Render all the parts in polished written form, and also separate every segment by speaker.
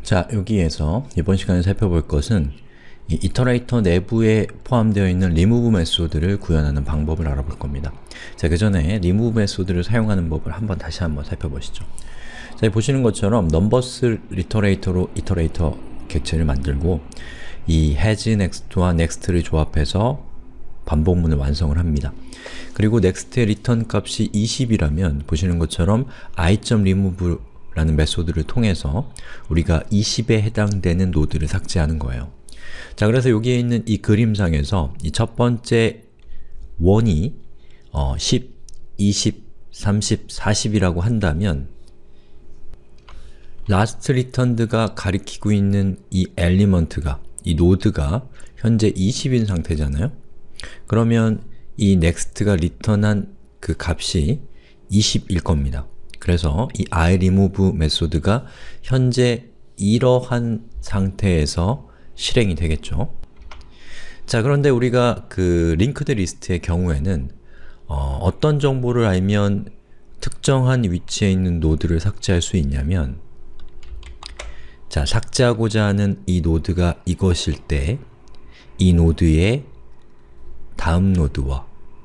Speaker 1: 자, 여기에서 이번 시간에 살펴볼 것은 이 이터레이터 내부에 포함되어 있는 remove 메소드를 구현하는 방법을 알아볼 겁니다. 자, 그 전에 remove 메소드를 사용하는 법을 다시 한번 살펴보시죠. 자, 여기 보시는 것처럼 numbers 이터레이터로 이터레이터 객체를 만들고 이 has, next와 next를 조합해서 반복문을 완성을 합니다. 그리고 next의 return 값이 20이라면 보시는 것처럼 i.remove 라는 메소드를 통해서 우리가 20에 해당되는 노드를 삭제하는 거예요. 자, 그래서 여기에 있는 이 그림상에서 이 첫 번째 원이 10, 20, 30, 40이라고 한다면 last returned가 가리키고 있는 이 element가, 이 노드가 현재 20인 상태잖아요? 그러면 이 next가 return한 그 값이 20일 겁니다. 그래서 이 iRemove 메소드가 현재 이러한 상태에서 실행이 되겠죠. 자, 그런데 우리가 그 linked list의 경우에는 어떤 정보를 알면 특정한 위치에 있는 노드를 삭제할 수 있냐면, 자, 삭제하고자 하는 이 노드가 이것일 때 이 노드의 다음 노드와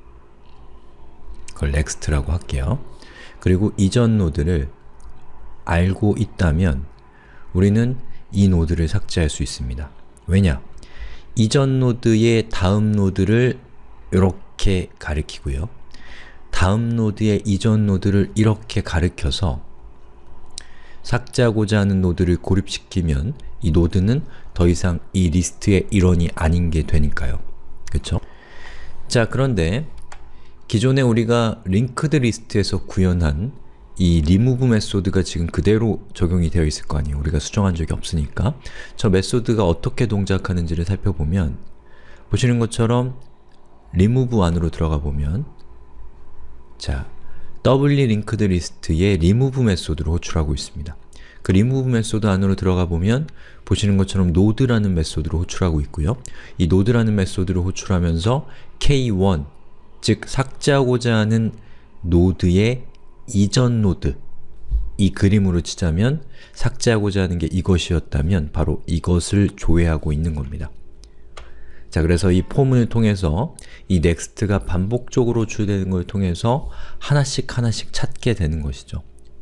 Speaker 1: 그걸 next라고 할게요. 그리고 이전 노드를 알고 있다면 우리는 이 노드를 삭제할 수 있습니다. 왜냐? 이전 노드의 다음 노드를 이렇게 가리키고요. 다음 노드의 이전 노드를 이렇게 가리켜서 삭제하고자 하는 노드를 고립시키면 이 노드는 더 이상 이 리스트의 일원이 아닌 게 되니까요. 그쵸? 자, 그런데 기존에 우리가 linked list에서 구현한 이 remove 메소드가 지금 그대로 적용이 되어 있을 거 아니에요. 우리가 수정한 적이 없으니까. 저 메소드가 어떻게 동작하는지를 살펴보면 보시는 것처럼 remove 안으로 들어가 보면, 자, doubly linked list의 remove 메소드를 호출하고 있습니다. 그 remove 메소드 안으로 들어가 보면 보시는 것처럼 node라는 메소드를 호출하고 있고요. 이 node라는 메소드를 호출하면서 k1, 즉 삭제하고자 하는 노드의 이전 노드, 이 그림으로 치자면 삭제하고자 하는 게 이것이었다면 바로 이것을 조회하고 있는 겁니다. 자, 그래서 이 폼을 통해서 이 next가 반복적으로 호출되는 걸 통해서 하나씩 찾게 되는 것이죠.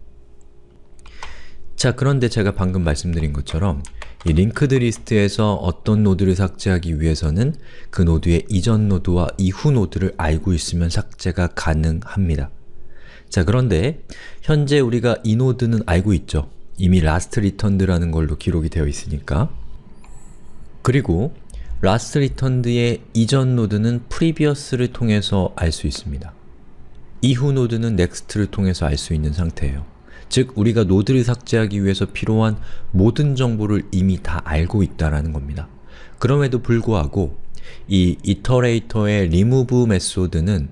Speaker 1: 자, 그런데 제가 방금 말씀드린 것처럼 이 linked list에서 어떤 노드를 삭제하기 위해서는 그 노드의 이전 노드와 이후 노드를 알고 있으면 삭제가 가능합니다. 자, 그런데 현재 우리가 이 노드는 알고 있죠. 이미 last returned라는 걸로 기록이 되어 있으니까. 그리고 last returned의 이전 노드는 previous를 통해서 알 수 있습니다. 이후 노드는 next를 통해서 알 수 있는 상태예요. 즉, 우리가 노드를 삭제하기 위해서 필요한 모든 정보를 이미 다 알고 있다라는 겁니다. 그럼에도 불구하고 이 이터레이터의 remove 메소드는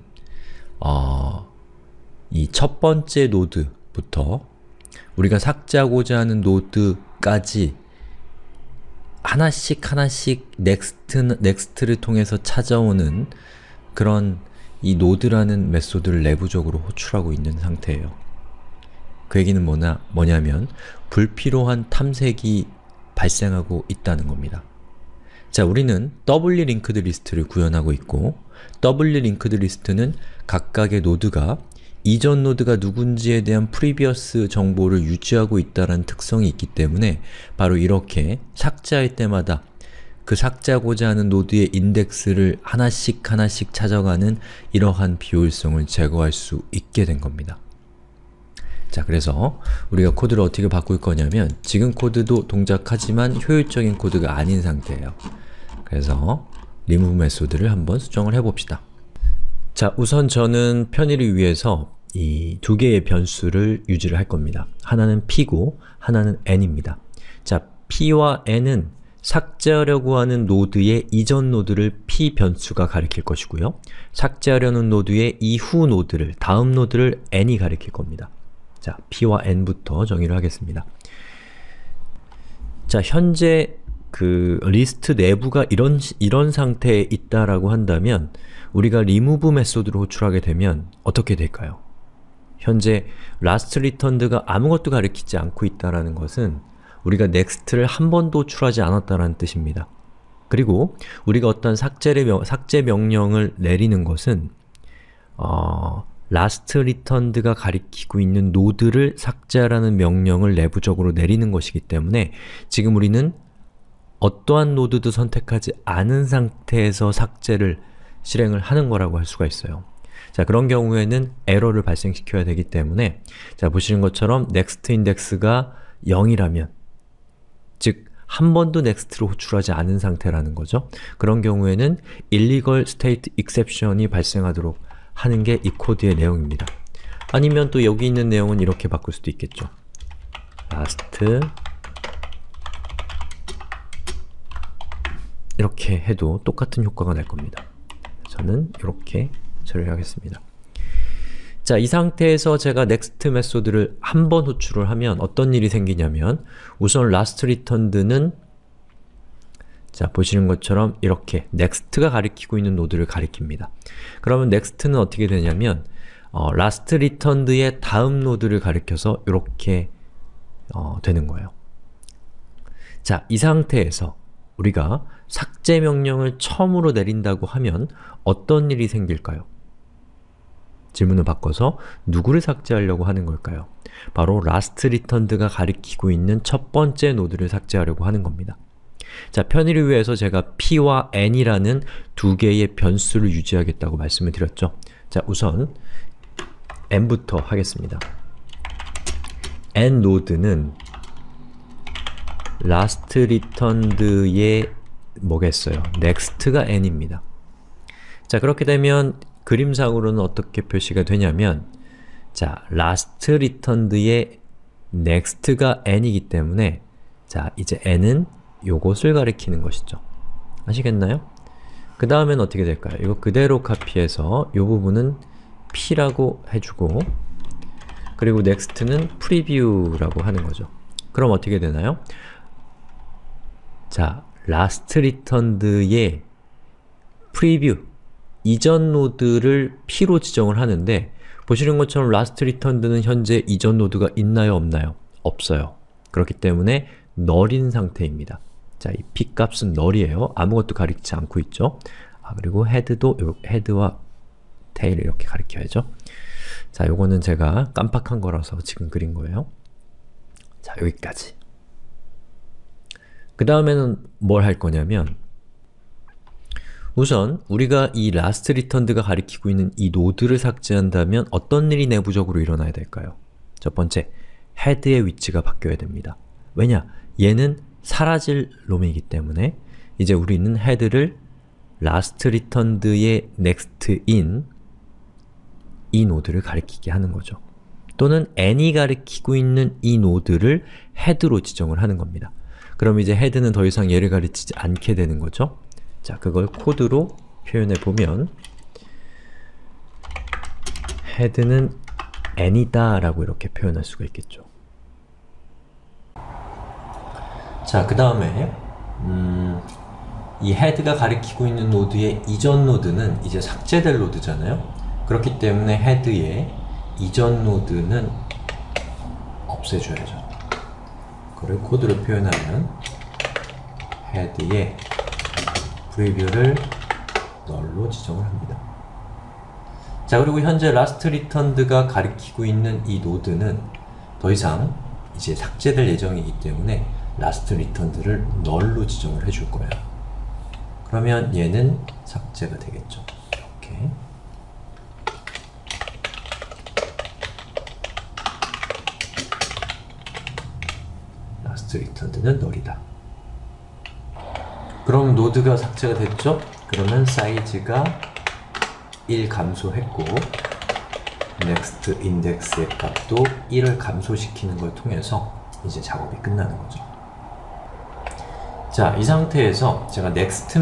Speaker 1: 이 첫 번째 노드부터 우리가 삭제하고자 하는 노드까지 하나씩 next를 통해서 찾아오는 그런 이 node라는 메소드를 내부적으로 호출하고 있는 상태예요. 그 얘기는 뭐냐면 불필요한 탐색이 발생하고 있다는 겁니다. 자, 우리는 doubly linked list를 구현하고 있고 doubly linked list는 각각의 노드가 이전 노드가 누군지에 대한 previous 정보를 유지하고 있다는 특성이 있기 때문에 바로 이렇게 삭제할 때마다 그 삭제하고자 하는 노드의 인덱스를 하나씩 찾아가는 이러한 비효율성을 제거할 수 있게 된 겁니다. 자, 그래서 우리가 코드를 어떻게 바꿀 거냐면 지금 코드도 동작하지만 효율적인 코드가 아닌 상태예요. 그래서 remove 메소드를 한번 수정을 해봅시다. 자, 우선 저는 편의를 위해서 이 두 개의 변수를 유지를 할 겁니다. 하나는 p고 하나는 n입니다. 자, p와 n은 삭제하려고 하는 노드의 이전 노드를 p 변수가 가리킬 것이고요. 삭제하려는 노드의 이후 노드를, 다음 노드를 n이 가리킬 겁니다. 자, p와 n부터 정의를 하겠습니다. 자, 현재 그 리스트 내부가 이런 상태에 있다라고 한다면 우리가 remove 메소드를 호출하게 되면 어떻게 될까요? 현재 last returned가 아무것도 가리키지 않고 있다라는 것은 우리가 next를 한 번도 호출하지 않았다는 뜻입니다. 그리고 우리가 어떤 삭제 명령을 내리는 것은 last returned가 가리키고 있는 노드를 삭제하라는 명령을 내부적으로 내리는 것이기 때문에 지금 우리는 어떠한 노드도 선택하지 않은 상태에서 삭제를 실행을 하는 거라고 할 수가 있어요. 자, 그런 경우에는 에러를 발생시켜야 되기 때문에 자, 보시는 것처럼 next index가 0이라면 즉 한 번도 next를 호출하지 않은 상태라는 거죠. 그런 경우에는 illegal state exception이 발생하도록 하는 게 이 코드의 내용입니다. 아니면 또 여기 있는 내용은 이렇게 바꿀 수도 있겠죠. last 이렇게 해도 똑같은 효과가 날 겁니다. 저는 이렇게 처리를 하겠습니다. 자, 이 상태에서 제가 next 메소드를 한 번 호출을 하면 어떤 일이 생기냐면 우선 last returned는 자, 보시는 것처럼 이렇게 next가 가리키고 있는 노드를 가리킵니다. 그러면 next는 어떻게 되냐면 last returned의 다음 노드를 가리켜서 이렇게 되는 거예요. 자, 이 상태에서 우리가 삭제 명령을 처음으로 내린다고 하면 어떤 일이 생길까요? 질문을 바꿔서 누구를 삭제하려고 하는 걸까요? 바로 last returned가 가리키고 있는 첫 번째 노드를 삭제하려고 하는 겁니다. 자, 편의를 위해서 제가 p와 n이라는 두 개의 변수를 유지하겠다고 말씀을 드렸죠. 자, 우선 n부터 하겠습니다. n 노드는 last returned의 뭐겠어요? next가 n입니다. 자, 그렇게 되면 그림상으로는 어떻게 표시가 되냐면 자, last returned의 next가 n이기 때문에 자, 이제 n은 요것을 가리키는 것이죠. 아시겠나요? 그 다음엔 어떻게 될까요? 이거 그대로 카피해서 요 부분은 p라고 해주고 그리고 next는 preview라고 하는 거죠. 그럼 어떻게 되나요? 자, last returned의 preview 이전 노드를 p로 지정을 하는데 보시는 것처럼 last returned는 현재 이전 노드가 있나요? 없나요? 없어요. 그렇기 때문에 null인 상태입니다. 자, 이 p 값은 null이에요. 아무것도 가리키지 않고 있죠. 그리고 head도 head와 tail을 이렇게 가리켜야죠. 자, 요거는 제가 깜빡한 거라서 지금 그린 거예요. 자, 여기까지. 그 다음에는 뭘 할 거냐면 우선 우리가 이 last returned가 가리키고 있는 이 노드를 삭제한다면 어떤 일이 내부적으로 일어나야 될까요? 첫 번째, head의 위치가 바뀌어야 됩니다. 왜냐? 얘는 사라질 놈이기 때문에 이제 우리는 head를 last returned의 next인 이 노드를 가리키게 하는 거죠. 또는 n이 가리키고 있는 이 노드를 head로 지정을 하는 겁니다. 그럼 이제 head는 더 이상 얘를 가리키지 않게 되는 거죠. 자, 그걸 코드로 표현해 보면 head는 n이다 라고 이렇게 표현할 수가 있겠죠. 자, 그 다음에 이 head가 가리키고 있는 노드의 이전 노드는 이제 삭제될 노드잖아요. 그렇기 때문에 head의 이전 노드는 없애줘야죠. 그걸 코드로 표현하면 head의 preview를 null로 지정을 합니다. 자, 그리고 현재 last returned가 가리키고 있는 이 노드는 더 이상 이제 삭제될 예정이기 때문에 last returned를 null로 지정을 해줄 거예요. 그러면 얘는 삭제가 되겠죠. 이렇게. last returned는 null이다. 그럼 노드가 삭제가 됐죠? 그러면 사이즈가 1 감소했고 next index의 값도 1을 감소시키는 걸 통해서 이제 작업이 끝나는 거죠. 자, 이 상태에서 제가 next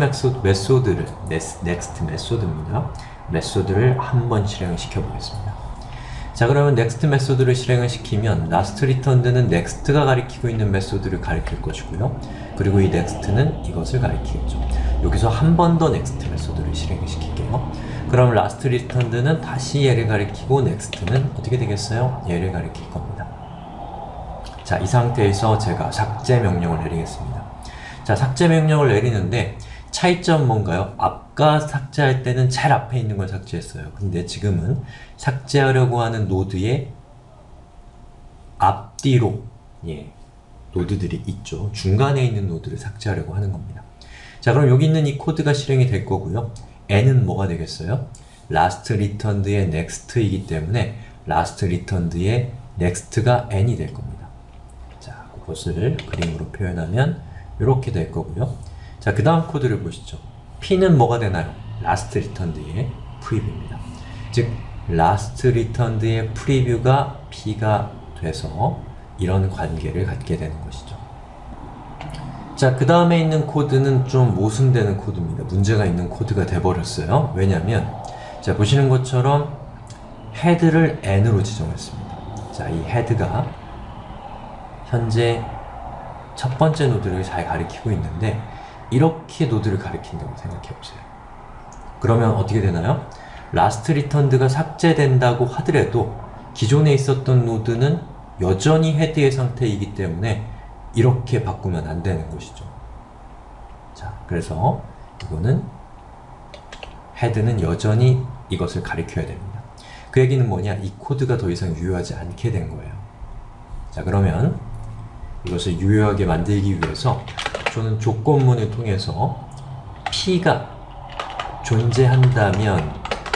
Speaker 1: 메소드를 한번 실행을 시켜 보겠습니다. 자, 그러면 next 메소드를 실행을 시키면 last returned는 next가 가리키고 있는 메소드를 가리킬 것이고요. 그리고 이 next는 이것을 가리키겠죠. 여기서 한 번 더 next 메소드를 실행을 시킬게요. 그럼 last returned는 다시 얘를 가리키고 next는 어떻게 되겠어요? 얘를 가리킬 겁니다. 자, 이 상태에서 제가 삭제 명령을 내리겠습니다. 자, 삭제 명령을 내리는데 차이점 뭔가요? 아까 삭제할 때는 제일 앞에 있는 걸 삭제했어요. 근데 지금은 삭제하려고 하는 노드의 앞뒤로 노드들이 있죠. 중간에 있는 노드를 삭제하려고 하는 겁니다. 자, 그럼 여기 있는 이 코드가 실행이 될 거고요. n은 뭐가 되겠어요? last returned의 next이기 때문에 last returned의 next가 n이 될 겁니다. 자, 그것을 그림으로 표현하면 이렇게 될 거고요. 자, 그 다음 코드를 보시죠. p는 뭐가 되나요? last returned의 preview입니다. 즉, last returned의 preview가 p가 돼서 이런 관계를 갖게 되는 것이죠. 자, 그 다음에 있는 코드는 좀 모순되는 코드입니다. 문제가 있는 코드가 돼버렸어요. 왜냐면 자, 보시는 것처럼 헤드를 n으로 지정했습니다. 자, 이 헤드가 현재 첫 번째 노드를 잘 가리키고 있는데 이렇게 노드를 가리킨다고 생각해보세요. 그러면 어떻게 되나요? last returned가 삭제된다고 하더라도 기존에 있었던 노드는 여전히 헤드의 상태이기 때문에 이렇게 바꾸면 안 되는 것이죠. 자, 그래서 이거는 헤드는 여전히 이것을 가리켜야 됩니다. 그 얘기는 뭐냐? 이 코드가 더 이상 유효하지 않게 된 거예요. 자, 그러면 이것을 유효하게 만들기 위해서 저는 조건문을 통해서 p가 존재한다면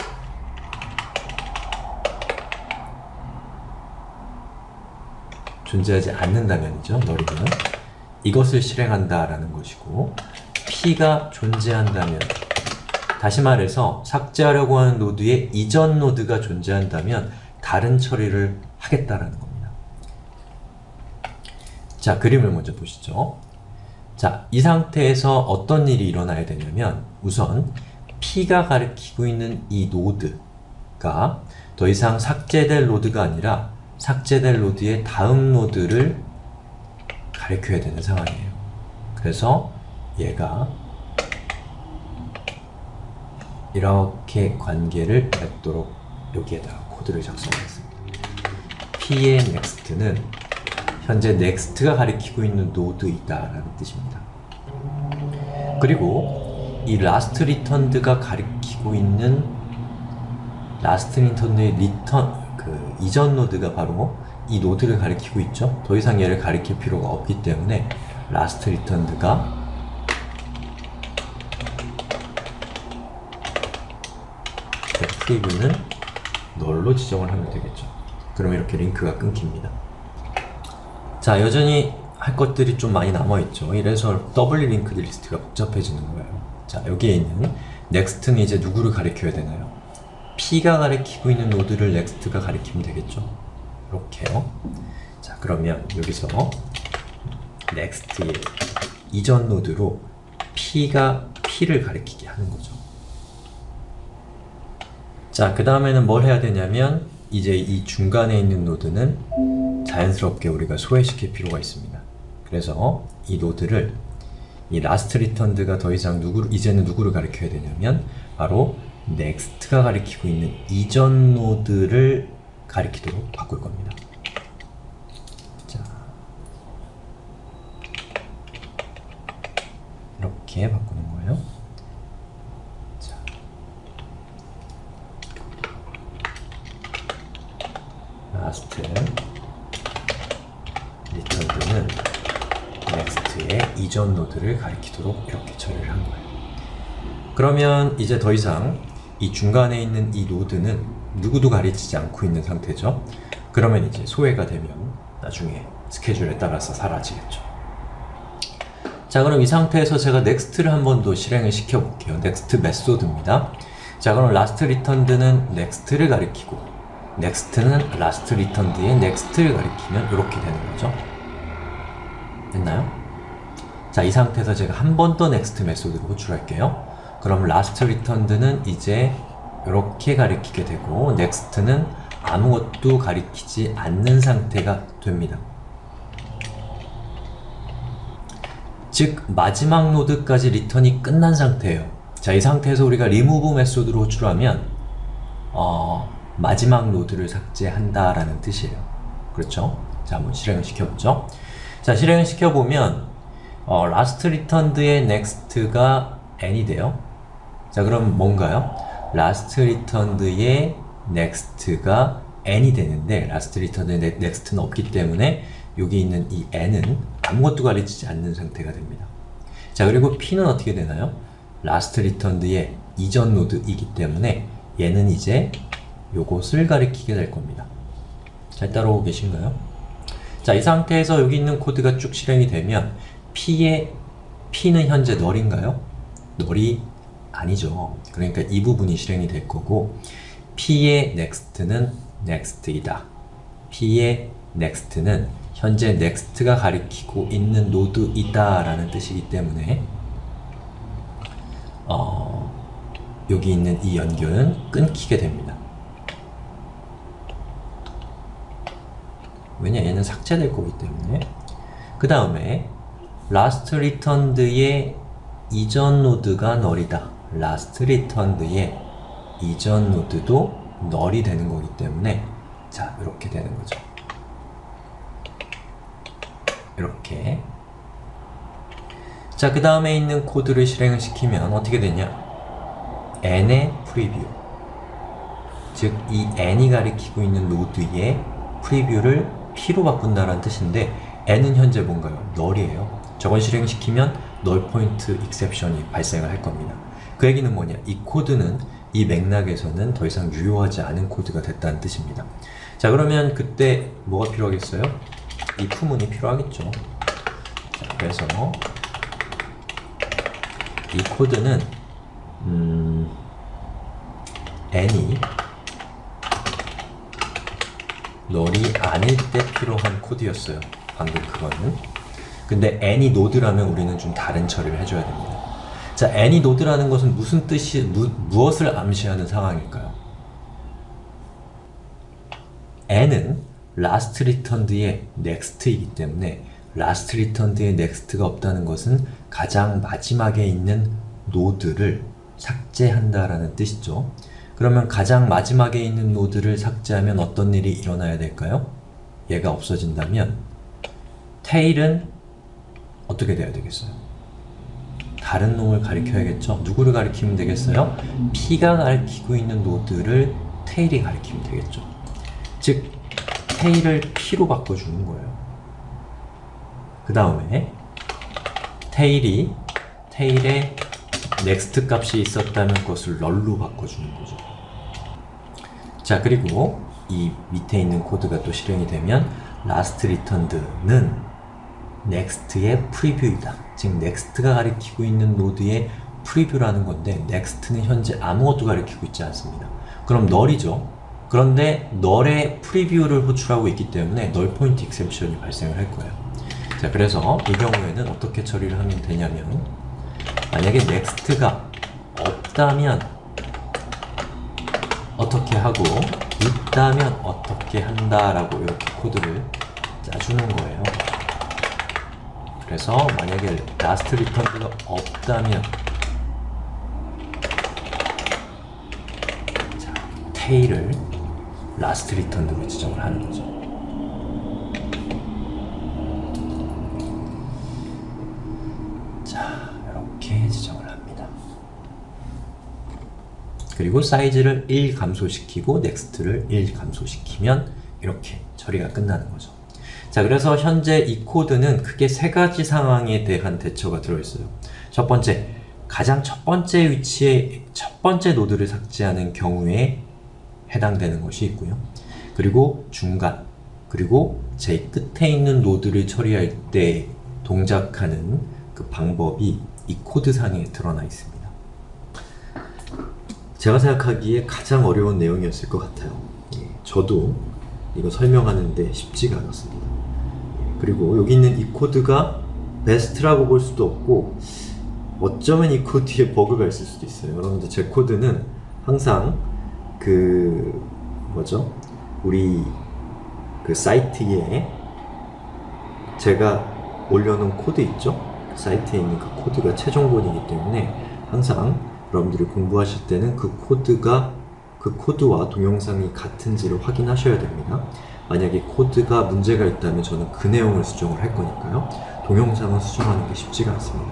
Speaker 1: 존재하지 않는다면이죠. 너리는 이것을 실행한다라는 것이고 p가 존재한다면 다시 말해서 삭제하려고 하는 노드에 이전 노드가 존재한다면 다른 처리를 하겠다라는 겁니다. 자, 그림을 먼저 보시죠. 자, 이 상태에서 어떤 일이 일어나야 되냐면 우선 p가 가리키고 있는 이 노드가 더 이상 삭제될 노드가 아니라 삭제될 노드의 다음 노드를 가리켜야 되는 상황이에요. 그래서 얘가 이렇게 관계를 맺도록 여기에다가 코드를 작성했습니다. p의 next는 현재 next가 가리키고 있는 노드이다 라는 뜻입니다. 그리고 이 last returned가 가리키고 있는 last returned의 return 이전 노드가 바로 이 노드를 가리키고 있죠. 더 이상 얘를 가리킬 필요가 없기 때문에 last returned가 preview는 null로 지정을 하면 되겠죠. 그럼 이렇게 링크가 끊깁니다. 자, 여전히 할 것들이 좀 많이 남아있죠. 이래서 W 링크드 리스트가 복잡해지는 거예요. 자, 여기에 있는 next는 이제 누구를 가리켜야 되나요? p가 가리키고 있는 노드를 next가 가리키면 되겠죠. 이렇게요. 자, 그러면 여기서 next의 이전 노드로 p가 p를 가리키게 하는 거죠. 자, 그 다음에는 뭘 해야 되냐면 이제 이 중간에 있는 노드는 자연스럽게 우리가 소외시킬 필요가 있습니다. 그래서 이 노드를 이 last returned가 더 이상 이제는 누구를 가리켜야 되냐면 바로 next가 가리키고 있는 이전 노드를 가리키도록 바꿀 겁니다. 자, 이렇게 바꾸는 거예요. 자, last returned는 next의 이전 노드를 가리키도록 이렇게 처리를 한 거예요. 그러면 이제 더 이상 이 중간에 있는 이 노드는 누구도 가리치지 않고 있는 상태죠. 그러면 이제 소외가 되면 나중에 스케줄에 따라서 사라지겠죠. 자, 그럼 이 상태에서 제가 next를 한 번 더 실행을 시켜 볼게요. next 메소드입니다. 자, 그럼 last returned는 next를 가리키고 next는 last returned의 next를 가리키면 이렇게 되는 거죠. 됐나요? 자, 이 상태에서 제가 한 번 더 next 메소드를 호출할게요. 그럼 last returned는 이제 이렇게 가리키게 되고 next는 아무것도 가리키지 않는 상태가 됩니다. 즉 마지막 노드까지 리턴이 끝난 상태예요. 자, 이 상태에서 우리가 remove 메소드로 호출하면 마지막 노드를 삭제한다 라는 뜻이에요. 그렇죠? 자, 한번 실행을 시켜보죠. 자, 실행을 시켜보면 last returned의 next가 n이 돼요. 자, 그럼 뭔가요? last returned의 next가 n이 되는데 last returned의 next는 없기 때문에 여기 있는 이 n은 아무것도 가르치지 않는 상태가 됩니다. 자, 그리고 p는 어떻게 되나요? last returned의 이전 노드이기 때문에 얘는 이제 요것을 가리키게 될 겁니다. 잘 따라오고 계신가요? 자, 이 상태에서 여기 있는 코드가 쭉 실행이 되면 P는 현재 널인가요? 널이 아니죠. 그러니까 이 부분이 실행이 될 거고 P의 next는 next이다. P의 next는 현재 next가 가리키고 있는 노드이다 라는 뜻이기 때문에 여기 있는 이 연결은 끊기게 됩니다. 왜냐? 얘는 삭제될 거기 때문에. 그 다음에 last returned의 이전 노드가 널이다. last returned의 이전 노드도 널이 되는 거기 때문에 자, 이렇게 되는 거죠. 이렇게. 자, 그 다음에 있는 코드를 실행을 시키면 어떻게 되냐? n의 프리뷰, 즉 이 n이 가리키고 있는 노드의 프리뷰를 p로 바꾼다는 뜻인데 n은 현재 뭔가요? 널이에요. 저걸 실행시키면 null point exception이 발생을 할 겁니다. 그 얘기는 뭐냐? 이 코드는 이 맥락에서는 더 이상 유효하지 않은 코드가 됐다는 뜻입니다. 자, 그러면 그때 뭐가 필요하겠어요? if 문이 필요하겠죠. 자, 그래서 이 코드는 n이 널이 아닐 때 필요한 코드였어요. 방금 그거는. 근데 n이 노드라면 우리는 좀 다른 처리를 해줘야 됩니다. 자, n이 노드라는 것은 무슨 뜻이, 무엇을 암시하는 상황일까요? n은 last returned의 next이기 때문에 last returned의 next가 없다는 것은 가장 마지막에 있는 노드를 삭제한다라는 뜻이죠. 그러면 가장 마지막에 있는 노드를 삭제하면 어떤 일이 일어나야 될까요? 얘가 없어진다면 tail은 어떻게 돼야 되겠어요? 다른 놈을 가리켜야겠죠? 누구를 가리키면 되겠어요? P가 가리키고 있는 노드를 tail이 가리키면 되겠죠. 즉, tail을 P로 바꿔주는 거예요. 그 다음에 tail의 next 값이 있었다면 그것을 null로 바꿔주는 거죠. 자, 그리고 이 밑에 있는 코드가 또 실행이 되면 last returned는 next의 preview이다. 즉 next가 가리키고 있는 노드의 preview라는 건데 next는 현재 아무것도 가리키고 있지 않습니다. 그럼 null이죠. 그런데 null의 preview를 호출하고 있기 때문에 null point exception이 발생을 할 거예요. 자, 그래서 이 경우에는 어떻게 처리를 하면 되냐면 만약에 next가 없다면 어떻게 하고 있다면 어떻게 한다라고 이렇게 코드를 짜주는 거예요. 그래서 만약에 last returned가 없다면 자, tail을 last returned로 지정을 하는 거죠. 자, 이렇게 지정을 합니다. 그리고 사이즈를 1 감소시키고 next를 1 감소시키면 이렇게 처리가 끝나는 거죠. 자, 그래서 현재 이 코드는 크게 세 가지 상황에 대한 대처가 들어있어요. 첫 번째, 가장 첫 번째 위치에 첫 번째 노드를 삭제하는 경우에 해당되는 것이 있고요. 그리고 중간, 그리고 제일 끝에 있는 노드를 처리할 때 동작하는 그 방법이 이 코드상에 드러나 있습니다. 제가 생각하기에 가장 어려운 내용이었을 것 같아요. 저도 이거 설명하는데 쉽지가 않았습니다. 그리고 여기 있는 이 코드가 베스트라고 볼 수도 없고 어쩌면 이 코드에 버그가 있을 수도 있어요. 여러분들 제 코드는 항상 우리 그 사이트에 제가 올려놓은 코드 있죠? 사이트에 있는 그 코드가 최종본이기 때문에 항상 여러분들이 공부하실 때는 그 코드와 동영상이 같은지를 확인하셔야 됩니다. 만약에 코드가 문제가 있다면 저는 그 내용을 수정을 할 거니까요. 동영상은 수정하는 게 쉽지가 않습니다.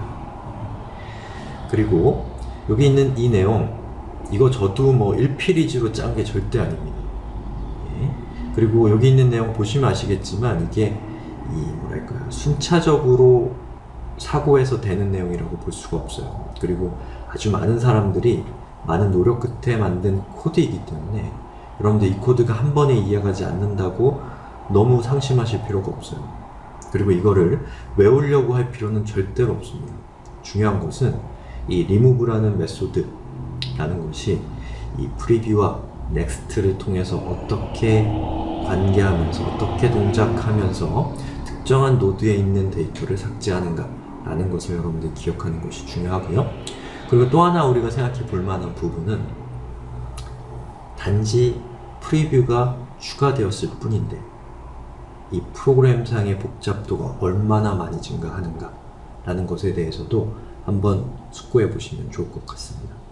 Speaker 1: 그리고 여기 있는 이 내용, 이거 저도 뭐 1피리지로 짠 게 절대 아닙니다. 예. 그리고 여기 있는 내용 보시면 아시겠지만 이게 뭐랄까요, 순차적으로 사고해서 되는 내용이라고 볼 수가 없어요. 그리고 아주 많은 사람들이 많은 노력 끝에 만든 코드이기 때문에 여러분들 이 코드가 한 번에 이해가지 않는다고 너무 상심하실 필요가 없어요. 그리고 이거를 외우려고 할 필요는 절대로 없습니다. 중요한 것은 이 remove라는 메소드라는 것이 이 프리뷰와 넥스트를 통해서 어떻게 관계하면서 어떻게 동작하면서 특정한 노드에 있는 데이터를 삭제하는가 라는 것을 여러분들이 기억하는 것이 중요하고요. 그리고 또 하나 우리가 생각해 볼 만한 부분은 단지 프리뷰가 추가되었을 뿐인데 이 프로그램상의 복잡도가 얼마나 많이 증가하는가 라는 것에 대해서도 한번 숙고해 보시면 좋을 것 같습니다.